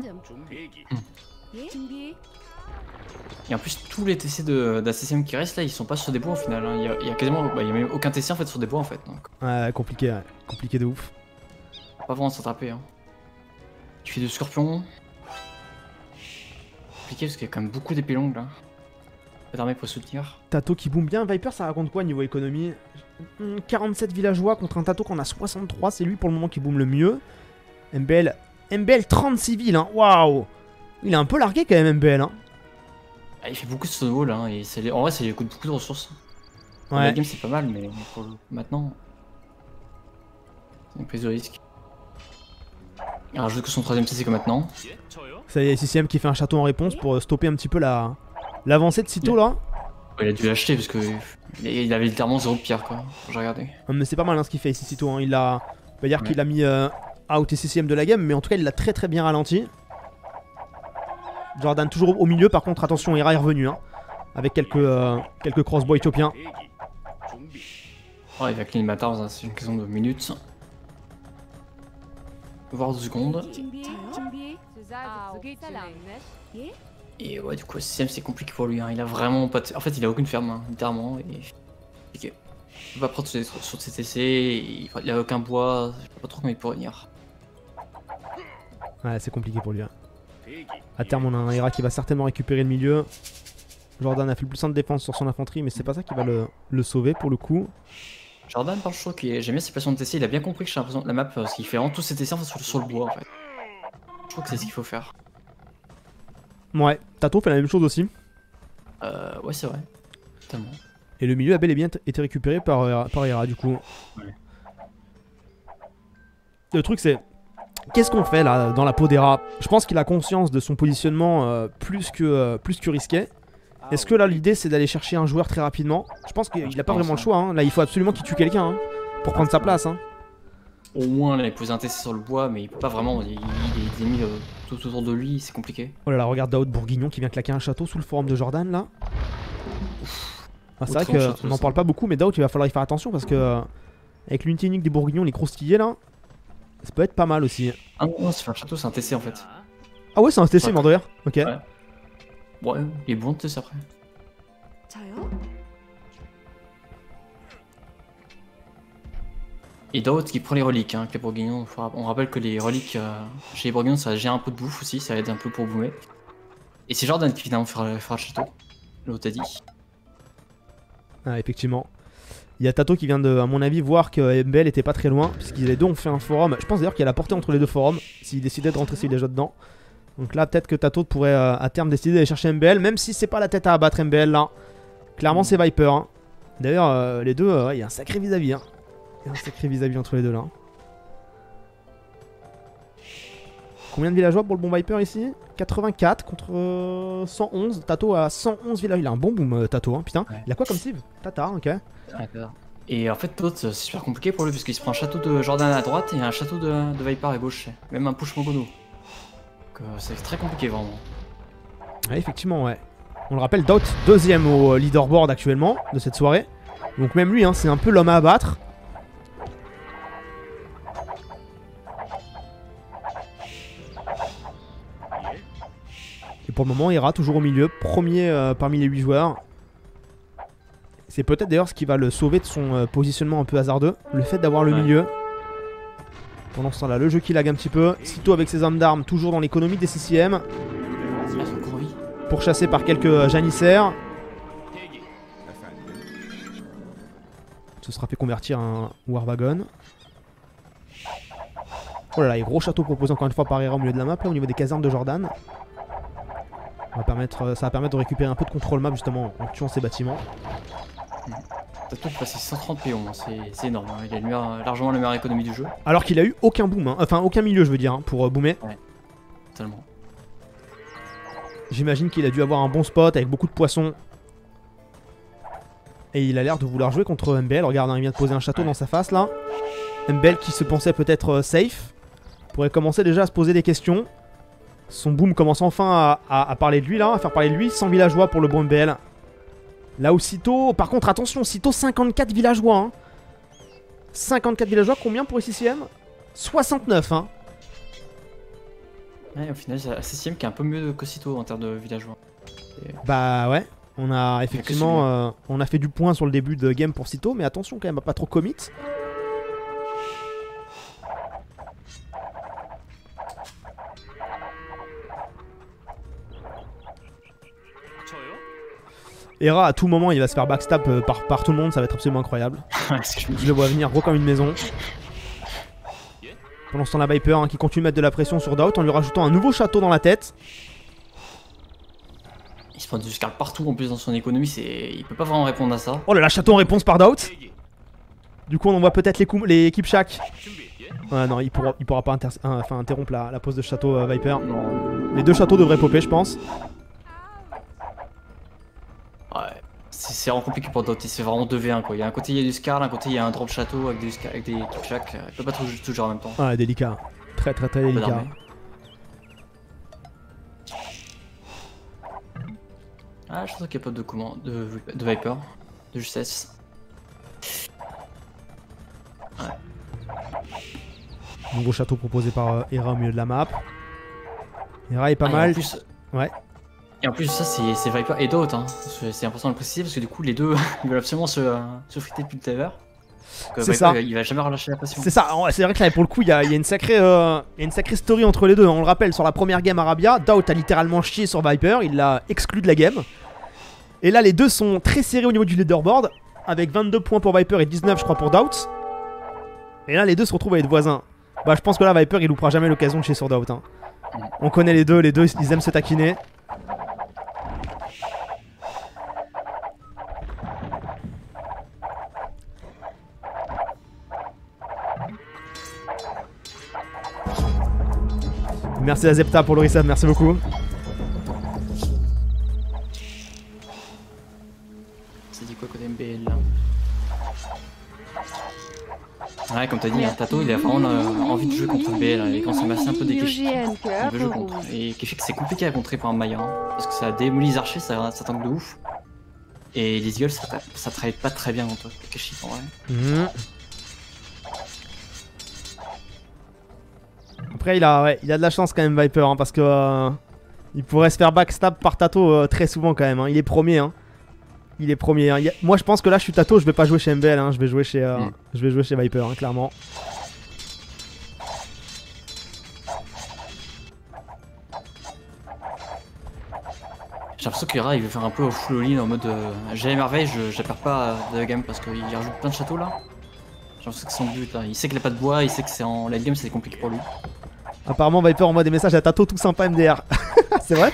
Speaker 2: Et en plus, tous les T C d'A C C M qui restent là, ils sont pas sur des bois au final. Hein. Il, y a, il y a quasiment. Bah, il y a même aucun T C en fait sur des bois en fait. Donc.
Speaker 1: Ouais, compliqué, ouais. Compliqué de ouf.
Speaker 2: Pas vraiment s'attraper. Hein. Tu fais de scorpions. Compliqué parce qu'il y a quand même beaucoup d'épées longues là. Pas d'armée pour soutenir.
Speaker 1: Tato qui boom bien. Viper, ça raconte quoi niveau économie? quarante-sept villageois contre un Tato qu'on a soixante-trois. C'est lui pour le moment qui boom le mieux. M B L. M B L trente-six villes, hein. Waouh. Il est un peu largué quand même, M B L, hein.
Speaker 2: Ah, il fait beaucoup de Stonewall, hein. Et les... en vrai, ça lui coûte beaucoup de ressources. Ouais. La game, c'est pas mal, mais pour le... maintenant. C'est une prise de risque. Il rajoute que son troisième T C que maintenant.
Speaker 1: Ça y est, S I C M qui fait un château en réponse pour stopper un petit peu la l'avancée de Sito là.
Speaker 2: Ouais, il a dû l'acheter parce que il avait littéralement zéro de pierre quoi. J'ai regardé.
Speaker 1: Mais c'est pas mal hein, ce qu'il fait ici Sito. Hein. Il a, on va dire ouais. qu'il a mis euh, out S I C M de la game, mais en tout cas il l'a très très bien ralenti. Jordan toujours au milieu, par contre attention, Hera est revenu hein, avec quelques euh, quelques crossbows éthiopiens.
Speaker 2: Ouais, il va clean Matar, hein, c'est une question de minutes. Voire deux secondes. Et ouais, du coup, S I C M c'est compliqué pour lui. Hein. Il a vraiment pas. De... En fait, il a aucune ferme, hein, littéralement. Et... Okay. Il va prendre sur ses T C. Il a aucun bois. Je sais pas trop comment il pourrait venir.
Speaker 1: Ouais, c'est compliqué pour lui. Hein. À terme, on a un Hera qui va certainement récupérer le milieu. Jordan a fait le plus simple de défense sur son infanterie, mais c'est pas ça qui va le, le sauver pour le coup.
Speaker 2: Jordan, par je trouve que j'aime bien ses placements de T C. Il a bien compris que j'ai l'impression de la map parce qu'il fait vraiment tous ses T C en fait, sur, sur le bois en fait. Je trouve que c'est ce qu'il faut faire.
Speaker 1: Ouais, Tato fait la même chose aussi.
Speaker 2: Euh, ouais, c'est vrai. Totalement.
Speaker 1: Et le milieu a bel et bien été récupéré par, euh, par Hera du coup. Ouais. Le truc c'est, qu'est-ce qu'on fait là dans la peau d'Hera? Je pense qu'il a conscience de son positionnement euh, plus, que, euh, plus que risqué. Est-ce que là l'idée c'est d'aller chercher un joueur très rapidement? Je pense qu'il a pas vraiment le choix, hein. Là il faut absolument qu'il tue quelqu'un hein, pour prendre sa place. Hein.
Speaker 2: Au moins là il pose un test sur le bois, mais il peut pas vraiment, il, il, il est mis euh, tout autour de lui, c'est compliqué.
Speaker 1: Oh là là, regarde Daoud Bourguignon qui vient claquer un château sous le forum de Jordan là. Ah, c'est vrai qu'on n'en parle pas beaucoup, mais Daoud il va falloir y faire attention parce que euh, avec l'unité unique des Bourguignons, les croustillés là, ça peut être pas mal aussi.
Speaker 2: Ah non, c'est pas un château, c'est un T C en fait.
Speaker 1: Ah ouais, c'est un T C,
Speaker 2: ouais.
Speaker 1: Mordrier. Ok.
Speaker 2: Ouais. Ouais, il est bon le T C après. Et d'autres qui prend les reliques, hein, avec les Bourguignons. On rappelle que les reliques euh, chez les Bourguignons ça gère un peu de bouffe aussi, ça aide un peu pour boomer. Et c'est Jordan qui finalement fera, fera le château, l'autre a dit.
Speaker 1: Ah, effectivement. Il y a Tato qui vient de, à mon avis, voir que M B L était pas très loin, puisqu'ils les deux ont fait un forum. Je pense d'ailleurs qu'il y a la portée entre les deux forums, s'il décidait de rentrer s'il est déjà dedans. Donc là, peut-être que Tato pourrait euh, à terme décider d'aller chercher M B L, même si c'est pas la tête à abattre M B L là. Clairement, c'est Viper. Hein. D'ailleurs, euh, les deux, euh, il y a un sacré vis-à-vis. Hein. Il y a un sacré vis-à-vis entre les deux là. Combien de villageois pour le bon Viper ici? quatre-vingt-quatre contre euh, cent onze. Tato a cent onze villageois. Il a un bon boom, euh, Tato. Hein. Putain, ouais. Il a quoi comme cible? Tata, ok.
Speaker 2: D'accord. Et en fait, l'autre, c'est super compliqué pour lui parce qu'il se prend un château de Jordan à droite et un château de, de Viper à gauche. Même un push Mogono. Donc euh, c'est très compliqué vraiment.
Speaker 1: Ouais, effectivement, ouais. On le rappelle, Dot, deuxième au leaderboard actuellement de cette soirée. Donc même lui, hein, c'est un peu l'homme à abattre. Et pour le moment, Hera toujours au milieu, premier euh, parmi les huit joueurs. C'est peut-être d'ailleurs ce qui va le sauver de son euh, positionnement un peu hasardeux, le fait d'avoir le ouais. milieu. Pendant ce temps-là, le jeu qui lag un petit peu. Sito avec ses armes d'armes, toujours dans l'économie des C C M. Pourchassé par quelques euh, janissaires. Ce sera fait convertir un Warwagon. Oh là là, et gros château proposé encore une fois par Hera au milieu de la map, là au niveau des casernes de Jordan. On va permettre, ça va permettre de récupérer un peu de contrôle map justement en tuant ces bâtiments.
Speaker 2: Tato qui passé cent trente péons, c'est énorme, hein. Il a le meilleur, largement la meilleure économie du jeu.
Speaker 1: Alors qu'il a eu aucun boom, hein. Enfin aucun milieu je veux dire, hein, pour euh, boomer.
Speaker 2: Ouais, totalement.
Speaker 1: J'imagine qu'il a dû avoir un bon spot avec beaucoup de poissons. Et il a l'air de vouloir jouer contre M B L. Regarde, hein, il vient de poser un château ouais. dans sa face là. M B L qui se pensait peut-être euh, safe pourrait commencer déjà à se poser des questions. Son boom commence enfin à, à, à parler de lui là, à faire parler de lui. cent villageois pour le bon M B L. Là où Sito, par contre attention, Sito cinquante-quatre villageois. Hein. cinquante-quatre villageois, combien pour C C M? soixante-neuf hein.
Speaker 2: Ouais, au final, c'est C C M qui est un peu mieux que Sito en termes de villageois. Et...
Speaker 1: Bah ouais, on a effectivement euh, on a fait du point sur le début de game pour Sito, mais attention quand même à pas trop commit. Hera à tout moment il va se faire backstab euh, par, par tout le monde, ça va être absolument incroyable. Je le vois venir gros comme une maison. Pendant ce temps la Viper hein, qui continue de mettre de la pression sur Daout en lui rajoutant un nouveau château dans la tête.
Speaker 2: Il se prend du scarl partout en plus dans son économie, c'est il peut pas vraiment répondre à ça.
Speaker 1: Oh là là, château en réponse par Daout. Du coup on envoie peut-être les, les équipes chaque. Ouais non, il pourra, il pourra pas inter enfin, interrompre la, la pose de château euh, Viper. Non. Les deux châteaux devraient popper je pense.
Speaker 2: Ouais, c'est vraiment compliqué pour Dot, c'est vraiment deux v un quoi. Il y a un côté il y a du Scarl, un côté il y a un drop château avec des, avec des équipes chaque. Il peut pas tout, tout jouer en même temps.
Speaker 1: Ouais, délicat. Très très très délicat.
Speaker 2: Ah, je pense qu'il n'y a pas de commande de, de Viper, de justesse. Ouais.
Speaker 1: Nouveau château proposé par euh, Hera au milieu de la map. Hera est pas ah, mal.
Speaker 2: En plus...
Speaker 1: Ouais.
Speaker 2: Et en plus ça c'est Viper et Dot, hein. C'est important de le préciser parce que du coup les deux ils veulent absolument se, euh, se friter depuis tout à l'heure.
Speaker 1: C'est ça.
Speaker 2: Il va jamais relâcher la pression.
Speaker 1: C'est ça, c'est vrai que là pour le coup il y, y, a une sacrée, euh, y a une sacrée story entre les deux. On le rappelle, sur la première game Arabia, Dot a littéralement chié sur Viper, il l'a exclu de la game. Et là les deux sont très serrés au niveau du leaderboard, avec vingt-deux points pour Viper et dix-neuf je crois pour Dot. Et là les deux se retrouvent à être voisins. Bah je pense que là Viper il loupera jamais l'occasion de chier sur Dot. Hein. On connaît les deux, les deux ils aiment se taquiner. Merci à Zepta pour le resub, merci beaucoup.
Speaker 2: Ça dit quoi côté M B L là? Ouais, comme t'as dit, hein, Tato il a vraiment euh, envie de jouer contre M B L, et quand c'est massé un peu des Keshi, il veut jouer contre. Et Keshi c'est compliqué à contrer pour un Maya, hein, parce que ça démolit les archers, ça, ça tank de ouf. Et les Eagles ça, ça travaille pas très bien contre Keshi en vrai.
Speaker 1: Mmh. Après il a, ouais, il a de la chance quand même Viper, hein, parce que euh, il pourrait se faire backstab par Tato euh, très souvent quand même, hein. Il est premier, hein. Il est premier. Hein. A... Moi je pense que là je suis Tato, je vais pas jouer chez M B L, hein. je vais jouer chez, euh, mm. je vais jouer chez Viper, hein, clairement.
Speaker 2: J'ai l'impression qu'Ira il veut faire un peu au full all-in en mode euh, j'ai merveille, je, je la perds pas de la game parce qu'il rajoute plein de châteaux là. J'ai l'impression que c'est son but là. Il sait qu'il a pas de bois, il sait que c'est en late game, c'est compliqué pour lui.
Speaker 1: Apparemment Viper envoie des messages à Tato tout sympa M D R. C'est vrai?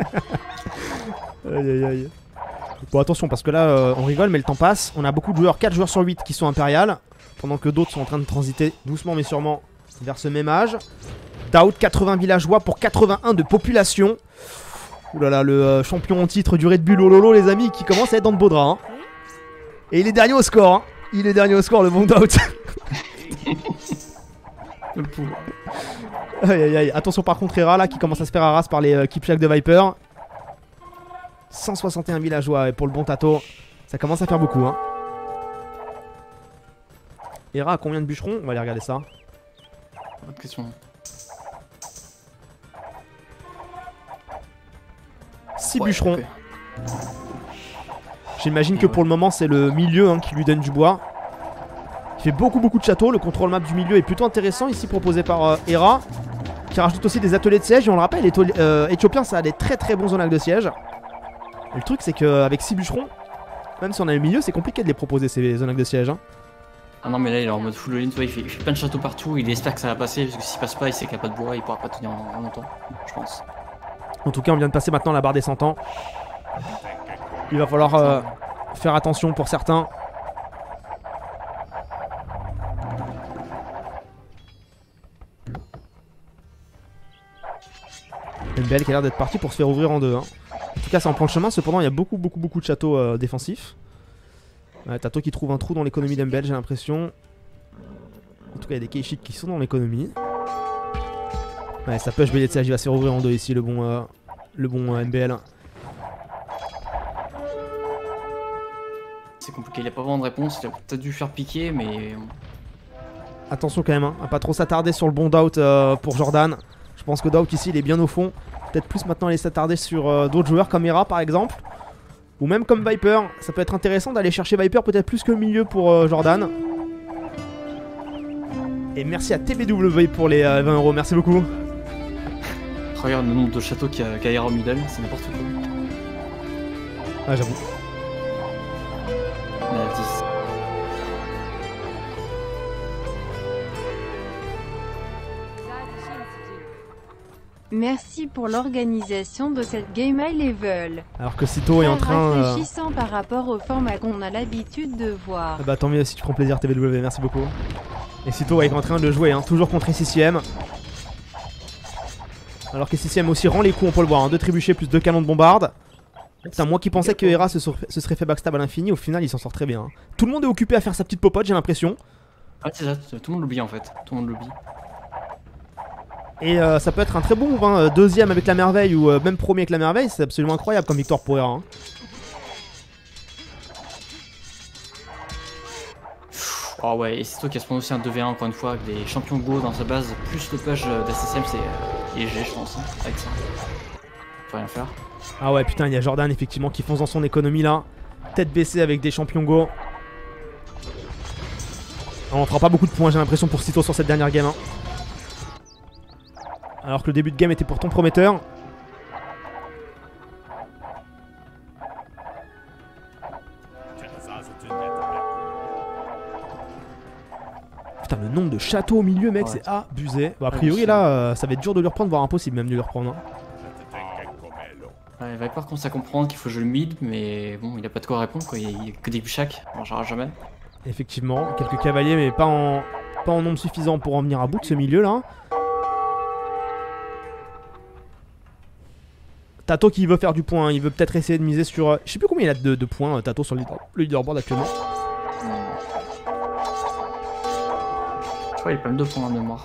Speaker 1: Aïe aïe aïe. Bon attention parce que là euh, on rigole mais le temps passe. On a beaucoup de joueurs, quatre joueurs sur huit qui sont impériales, pendant que d'autres sont en train de transiter doucement mais sûrement vers ce même âge. Daoud, quatre-vingts villageois pour quatre-vingt-un de population. Ouh là là, le euh, champion en titre du Red Bull Ololo les amis qui commence à être dans de beaux draps, hein. Et il est dernier au score, hein. Il est dernier au score le bon Daoud.
Speaker 2: Le pauvre.
Speaker 1: Aïe aïe aïe. Attention par contre Hera là qui commence à se faire harass par les euh, Kipchak de Viper. cent soixante et un villageois pour le bon Tato. Ça commence à faire beaucoup, hein. Hera a combien de bûcherons? On va aller regarder ça.
Speaker 2: Bonne question.
Speaker 1: six
Speaker 2: ouais,
Speaker 1: bûcherons.
Speaker 2: Okay.
Speaker 1: J'imagine que ouais. pour le moment c'est le milieu hein, qui lui donne du bois. Il fait beaucoup beaucoup de châteaux. Le contrôle map du milieu est plutôt intéressant ici proposé par euh, Hera, qui rajoute aussi des ateliers de siège. Et on le rappelle, les euh, Éthiopiens ça a des très très bons zonages de siège. Et le truc c'est qu'avec six bûcherons, même si on a le milieu, c'est compliqué de les proposer ces zonages de siège, hein.
Speaker 2: Ah non mais là il est en mode full all-in, il fait, il fait plein de châteaux partout, il espère que ça va passer, parce que s'il passe pas il sait qu'il n'y a pas de bois, il pourra pas tenir en, en longtemps, je pense.
Speaker 1: En tout cas on vient de passer maintenant la barre des cent ans. Il va falloir euh, faire attention pour certains. M B L qui a l'air d'être parti pour se faire ouvrir en deux, hein. En tout cas ça en prend le chemin, cependant il y a beaucoup beaucoup beaucoup de châteaux euh, défensifs. Ouais, Tato qui trouve un trou dans l'économie d'M B L j'ai l'impression. En tout cas il y a des Keishik qui sont dans l'économie. Ouais ça push B L C H, il va se faire ouvrir en deux ici le bon, euh, le bon euh, M B L.
Speaker 2: C'est compliqué, il a pas vraiment de réponse, il a peut-être dû faire piquer mais...
Speaker 1: Attention quand même, hein, à pas trop s'attarder sur le bon Doubt euh, pour Jordan. Je pense que Doubt ici il est bien au fond. Peut-être plus maintenant aller s'attarder sur euh, d'autres joueurs comme Hera par exemple. Ou même comme Viper. Ça peut être intéressant d'aller chercher Viper peut-être plus que le milieu pour euh, Jordan. Et merci à T B W pour les euh, vingt euros, merci beaucoup.
Speaker 2: Regarde le nombre de châteaux qu'il y a, qu'il y a Hera au middle, c'est n'importe quoi.
Speaker 1: Ah j'avoue.
Speaker 2: On est à dix.
Speaker 3: Merci pour l'organisation de cette game high level.
Speaker 1: Alors que Sito est en train...
Speaker 3: Rafraîchissant euh... par rapport au format qu'on a l'habitude de voir.
Speaker 1: Ah bah tant mieux si tu prends plaisir T B W, merci beaucoup. Et Sito est en train de jouer, hein, toujours contre S C M. Alors que S C M aussi rend les coups, on peut le voir, hein, deux trébuchés plus deux canons de bombarde. Putain, moi qui pensais que Hera se, se serait fait backstab à l'infini, au final il s'en sort très bien, hein. Tout le monde est occupé à faire sa petite popote, j'ai l'impression.
Speaker 2: Ah c'est ça, tout le monde l'oublie en fait, tout le monde l'oublie.
Speaker 1: Et euh, ça peut être un très bon move, hein. Deuxième avec la merveille ou euh, même premier avec la merveille, c'est absolument incroyable comme victoire pour Hera, hein.
Speaker 2: Oh ouais, et c'est toi qui a spawn aussi un deux v un encore une fois avec des champions Go dans sa base, plus le push d'S S M, c'est euh, léger je pense, hein, avec ça. Faut rien faire.
Speaker 1: Ah ouais putain, il y a Jordan effectivement qui fonce dans son économie là. Tête baissée avec des champions Go. On fera pas beaucoup de points j'ai l'impression pour Sito sur cette dernière game, hein. Alors que le début de game était pourtant prometteur. Putain le nombre de châteaux au milieu mec, ouais. C'est abusé. Bon, a priori là euh, ça va être dur de lui reprendre, voire impossible même de lui reprendre, hein.
Speaker 2: Ouais, Viper commence à comprendre qu'il faut jouer le mid, mais bon il a pas de quoi répondre quoi, il y a que des Kipchak, on marchera jamais.
Speaker 1: Effectivement, quelques cavaliers mais pas en, pas en nombre suffisant pour en venir à bout de ce milieu là. Tato qui veut faire du point, hein. Il veut peut-être essayer de miser sur... Euh, je sais plus combien il a de, de points, euh, Tato, sur le, leader, le leaderboard actuellement.
Speaker 2: Je crois qu'il a pas mal de points en mémoire.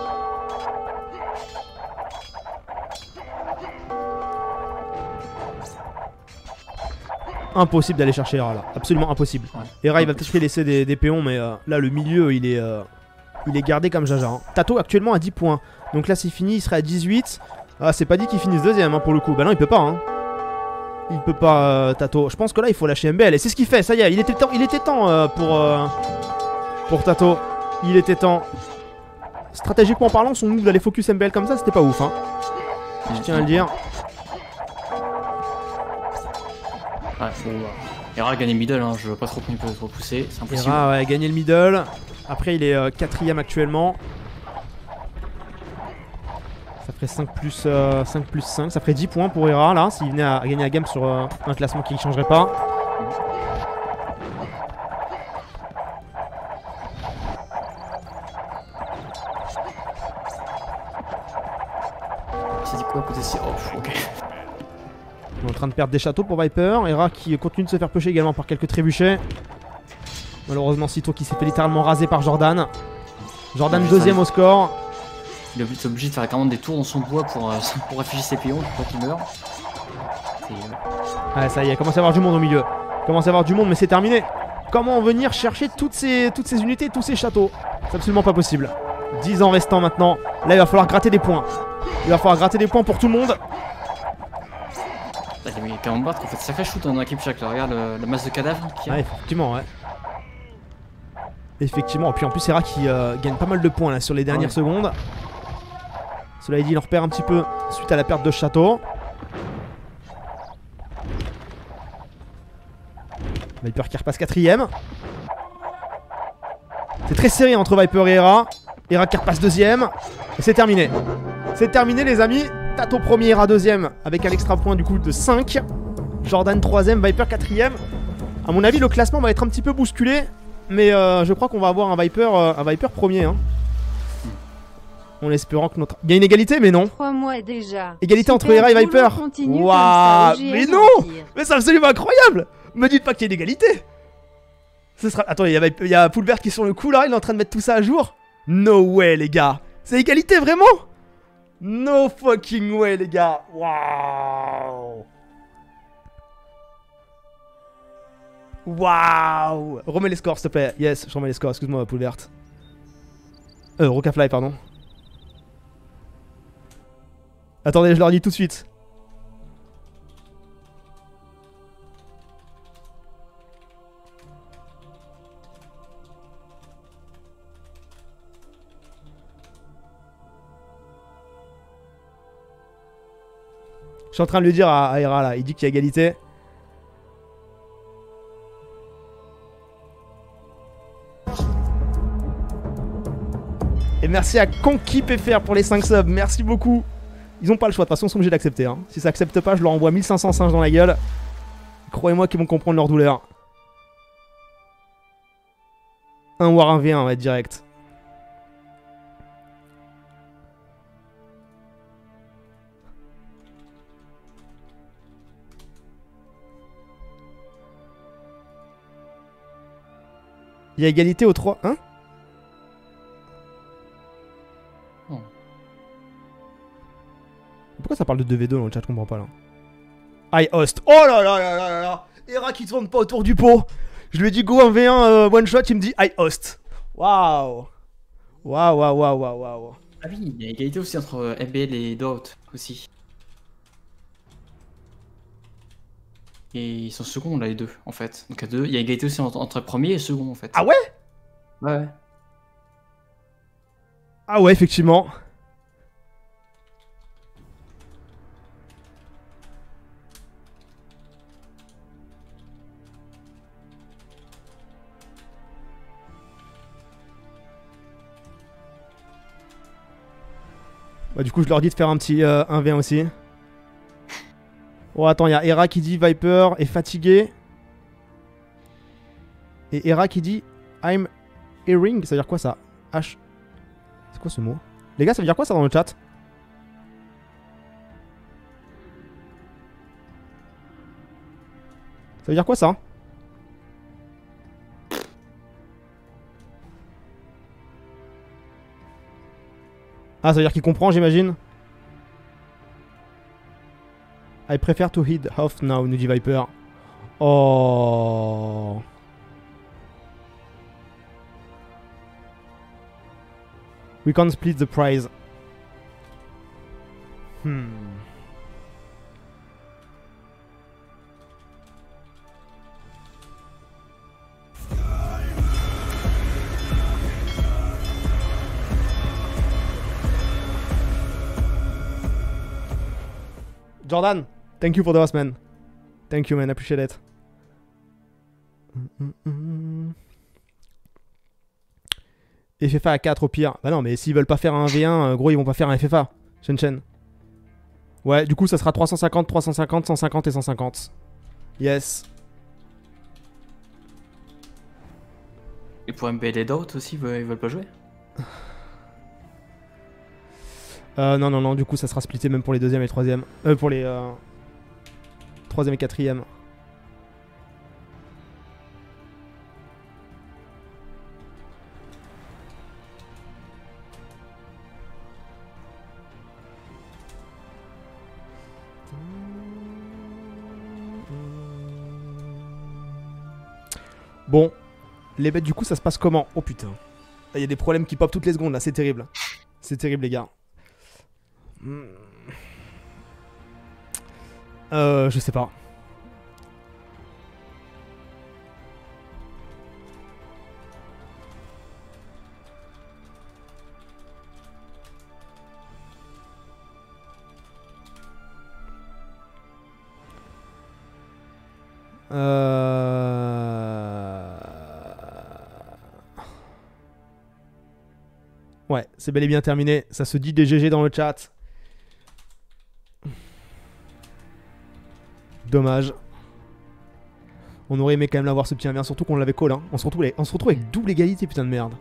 Speaker 1: Impossible d'aller chercher Hera là, absolument impossible.
Speaker 2: Ouais.
Speaker 1: Hera il va peut-être laisser des, des péons, mais euh, là le milieu il est, euh, il est gardé comme jaja. Hein. Tato actuellement à dix points, donc là c'est fini, il serait à dix-huit. Ah c'est pas dit qu'il finisse deuxième hein, pour le coup, bah non il peut pas hein. Il peut pas euh, Tato, je pense que là il faut lâcher M B L et c'est ce qu'il fait, ça y est, il était temps, il était temps euh, pour, euh, pour Tato, il était temps. Stratégiquement parlant, son move d'aller focus M B L comme ça c'était pas ouf hein. Je tiens à le dire.
Speaker 2: Ouais, faut... Hera a gagné middle, hein. Je vois pas trop qu'on peut trop pousser, c'est impossible.
Speaker 1: Hera ouais, a gagné le middle. Après il est euh, quatrième actuellement. Ça ferait cinq plus, euh, cinq plus cinq, ça ferait dix points pour Hera là, s'il venait à, à gagner la game sur euh, un classement qui ne changerait pas.
Speaker 2: C'est dit quoi côté si... Oh, ok.
Speaker 1: On est en train de perdre des châteaux pour Viper. Hera qui continue de se faire pusher également par quelques trébuchets. Malheureusement Sito qui s'est fait littéralement raser par Jordan. Jordan
Speaker 2: Ouais,
Speaker 1: deuxième
Speaker 2: ça...
Speaker 1: au score.
Speaker 2: Il est obligé de faire carrément des tours dans son bois pour, euh, pour réfugier ses pions pour pas qu'il meure. Euh...
Speaker 1: Ouais ça y est, il commence à y avoir du monde au milieu. Il commence à y avoir du monde mais c'est terminé. Comment venir chercher toutes ces, toutes ces unités, tous ces châteaux? C'est absolument pas possible. dix ans restants maintenant. Là il va falloir gratter des points. Il va falloir gratter des points pour tout le monde.
Speaker 2: Il y a quand même battre, en fait, sacré shoot dans l'équipe chaque là. Regarde le, la masse de cadavres qu'il y a.
Speaker 1: Ouais, effectivement, ouais. Effectivement, et puis en plus, Hera qui euh, gagne pas mal de points là sur les dernières ouais. secondes. Cela dit, il en repère un petit peu suite à la perte de château. Viper qui repasse quatrième. C'est très serré entre Viper et Hera. Hera qui repasse deuxième. Et c'est terminé. C'est terminé, les amis. Tato premier, Hera deuxième, avec un extra point du coup de cinq. Jordan troisième, Viper quatrième. A mon avis, le classement va être un petit peu bousculé. Mais euh, je crois qu'on va avoir un Viper, euh, un Viper premier. Hein. En espérant que notre... Il y a une égalité, mais non.
Speaker 3: Trois mois déjà.
Speaker 1: Égalité entre Hera et Viper. Waouh. Mais non. Mais c'est absolument incroyable. Me dites pas qu'il y a une égalité. Ce sera... Attends, il y a, il y a Poulvert qui est sur le coup là. Il est en train de mettre tout ça à jour. No way, les gars. C'est égalité, vraiment? No fucking way, les gars. Waouh. Waouh. Remets les scores, s'il te plaît. Yes, je remets les scores. Excuse-moi, Poulvert. Euh, Rocafly, pardon. Attendez, je leur dis tout de suite. Je suis en train de lui dire à, à Hera là, il dit qu'il y a égalité. Et merci à Conky P F R pour les cinq subs, merci beaucoup. Ils ont pas le choix, de toute façon ils sont obligés d'accepter. Hein. Si ça accepte pas, je leur envoie mille cinq cents singes dans la gueule. Croyez-moi qu'ils vont comprendre leur douleur. Un war un v un, on va être direct. Il y a égalité aux trois. Hein?
Speaker 2: Oh.
Speaker 1: Pourquoi ça parle de deux v deux dans le chat? Je comprends pas là. I host. Oh là là là là là là. Hera qui tourne pas autour du pot. Je lui ai dit go un v un euh, one shot, il me dit I host. Waouh. Waouh, waouh, waouh, waouh, waouh.
Speaker 2: Ah oui, il y a égalité aussi entre M B L et Dot aussi. Et ils sont seconds là les deux en fait. Donc à deux, il y a égalité aussi entre, entre premier et second en fait.
Speaker 1: Ah ouais?
Speaker 2: Ouais.
Speaker 1: Ah ouais, effectivement. Bah du coup je leur dis de faire un petit euh, un v un aussi. Oh attends, il y a Hera qui dit Viper est fatigué. Et Hera qui dit I'm hearing. Ça veut dire quoi ça? H. C'est quoi ce mot? Les gars, ça veut dire quoi ça dans le chat? veut dire quoi ça? Ah, ça veut dire qu'il comprend, j'imagine. I prefer to head off now, nous dit Viper. Oh. We can't split the prize. Hmm. Jordan, thank you for the host, man. Thank you, man. Appreciate it. Mm, mm, mm. F F A à quatre au pire. Bah non, mais s'ils veulent pas faire un V un, gros, ils vont pas faire un F F A. Chen Chen. Ouais, du coup, ça sera trois cent cinquante, trois cent cinquante, cent cinquante et cent cinquante. Yes.
Speaker 2: Et pour M B L et Dot aussi, ils veulent, ils veulent pas jouer?
Speaker 1: Euh, non, non, non, du coup, ça sera splitté même pour les deuxième et troisième. Euh, pour les euh, troisième et quatrième. Bon, les bêtes, du coup, ça se passe comment? Oh putain. Il y a des problèmes qui pop toutes les secondes là, c'est terrible. C'est terrible, les gars. Euh, je sais pas. Euh... Ouais, c'est bel et bien terminé. Ça se dit des G G dans le chat. Dommage. On aurait aimé quand même l'avoir ce petit un v un, surtout qu'on l'avait call. Hein. On, se retrouve, on se retrouve avec double égalité, putain de merde.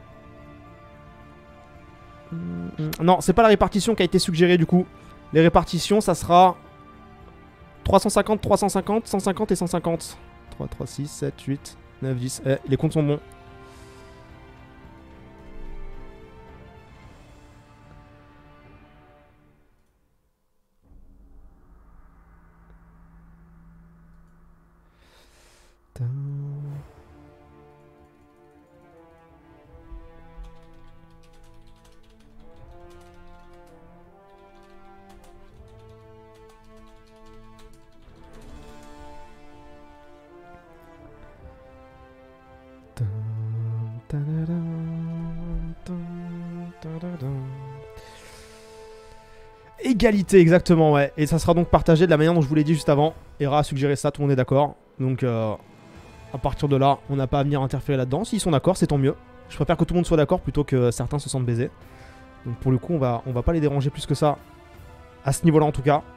Speaker 1: Non, c'est pas la répartition qui a été suggérée du coup. Les répartitions, ça sera trois cent cinquante, trois cent cinquante, cent cinquante et cent cinquante. trois, trois, six, sept, huit, neuf, dix. Eh, les comptes sont bons. Égalité, exactement, ouais. Et ça sera donc partagé de la manière dont je vous l'ai dit juste avant. Hera a suggéré ça, tout le monde est d'accord. Donc, euh, à partir de là, on n'a pas à venir interférer là-dedans. S'ils sont d'accord, c'est tant mieux. Je préfère que tout le monde soit d'accord plutôt que certains se sentent baisés. Donc, pour le coup, on va, on va pas les déranger plus que ça. À ce niveau-là, en tout cas.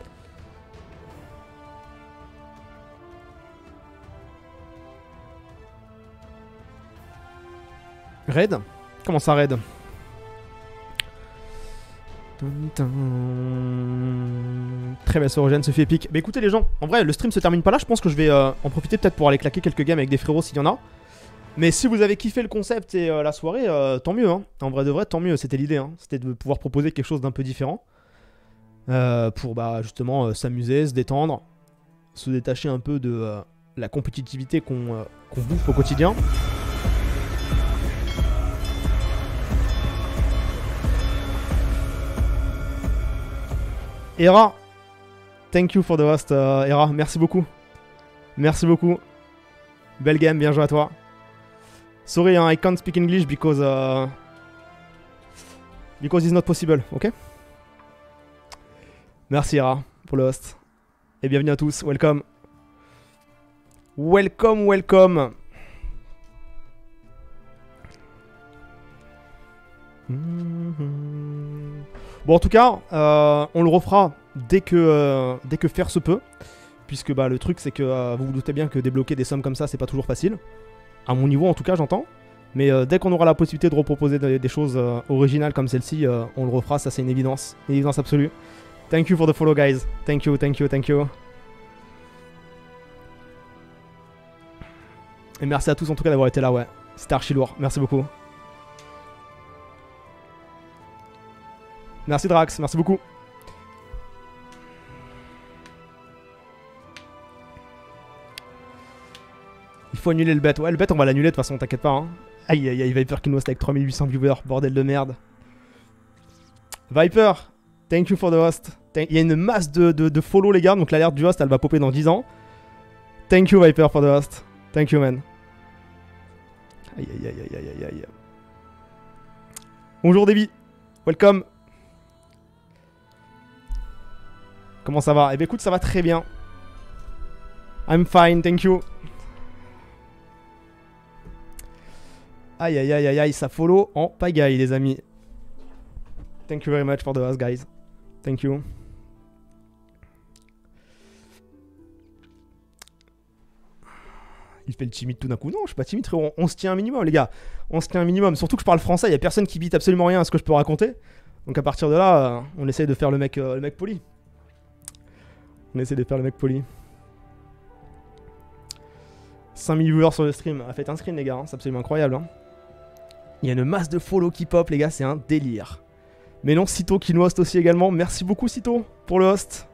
Speaker 1: Raid? Comment ça, raid? Très belle sorogène, se fait épique. Mais écoutez les gens, en vrai le stream se termine pas là. Je pense que je vais euh, en profiter peut-être pour aller claquer quelques games avec des frérots s'il y en a. Mais si vous avez kiffé le concept et euh, la soirée, euh, tant mieux hein. En vrai de vrai, tant mieux, c'était l'idée hein. C'était de pouvoir proposer quelque chose d'un peu différent euh, pour bah, justement euh, s'amuser, se détendre, se détacher un peu de euh, la compétitivité qu'on euh, qu'on bouffe au quotidien. Hera, thank you for the host, uh, Hera, merci beaucoup. Merci beaucoup. Belle game, bien joué à toi. Sorry, hein, I can't speak English because uh, because it's not possible, ok? Merci Hera pour le host. Et bienvenue à tous, welcome. Welcome, welcome. Mm-hmm. Bon en tout cas, euh, on le refera dès que, euh, dès que faire se peut. Puisque bah, le truc c'est que euh, vous vous doutez bien que débloquer des sommes comme ça c'est pas toujours facile. À mon niveau en tout cas j'entends. Mais euh, dès qu'on aura la possibilité de reproposer des, des choses euh, originales comme celle-ci, euh, on le refera, ça c'est une évidence. Une évidence absolue. Thank you for the follow guys. Thank you, thank you, thank you. Et merci à tous en tout cas d'avoir été là, ouais. C'était archi lourd, merci beaucoup. Merci Drax, merci beaucoup. Il faut annuler le bet. Ouais, le bet, on va l'annuler de toute façon, t'inquiète pas. Hein. Aïe, aïe, aïe, Viper qui nous host avec trois mille huit cents viewers, bordel de merde. Viper, thank you for the host. Il y a une masse de, de, de follow, les gars, donc l'alerte du host, elle va popper dans dix ans. Thank you, Viper, for the host. Thank you, man. Aïe, aïe, aïe, aïe, aïe, aïe. Bonjour, Davy. Welcome. Comment ça va? Eh bien, écoute, ça va très bien. I'm fine, thank you. Aïe, aïe, aïe, aïe, aïe, ça follow en pagaille, les amis. Thank you very much for the host, guys. Thank you. Il fait le timide tout d'un coup. Non, je suis pas timide, frérot. On se tient un minimum, les gars. On se tient un minimum. Surtout que je parle français, il y a personne qui bite absolument rien à ce que je peux raconter. Donc à partir de là, euh, on essaye de faire le mec, euh, le mec poli. On essaie de faire le mec poli. cinq mille viewers sur le stream. Ah, faites un screen, les gars. Hein. C'est absolument incroyable. Hein. Il y a une masse de follow qui pop, les gars. C'est un délire. Mais non, Cito qui nous host aussi également. Merci beaucoup, Cito, pour le host.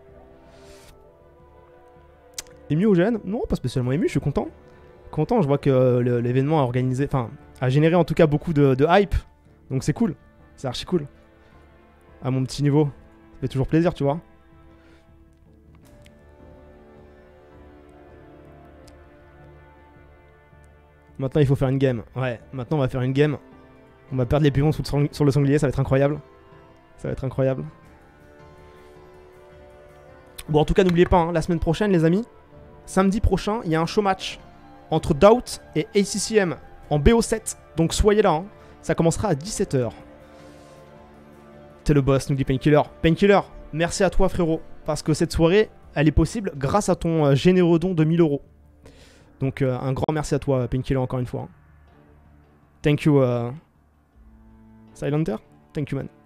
Speaker 1: Ému au gène? Non, pas spécialement ému. Je suis content. Content. Je vois que l'événement a organisé. Enfin, a généré en tout cas beaucoup de, de hype. Donc c'est cool. C'est archi cool. À mon petit niveau. Ça fait toujours plaisir, tu vois. Maintenant, il faut faire une game. Ouais, maintenant, on va faire une game. On va perdre les pions sur le sanglier, ça va être incroyable. Ça va être incroyable. Bon, en tout cas, n'oubliez pas, hein, la semaine prochaine, les amis, samedi prochain, il y a un show match entre Doubt et A C C M en B O sept. Donc, soyez là. Hein. Ça commencera à dix-sept heures. T'es le boss, nous dit Painkiller. Painkiller, merci à toi, frérot. Parce que cette soirée, elle est possible grâce à ton euh, généreux don de mille euros. Donc euh, un grand merci à toi, Painkiller, encore une fois. Thank you, uh... Silenter. Thank you, man.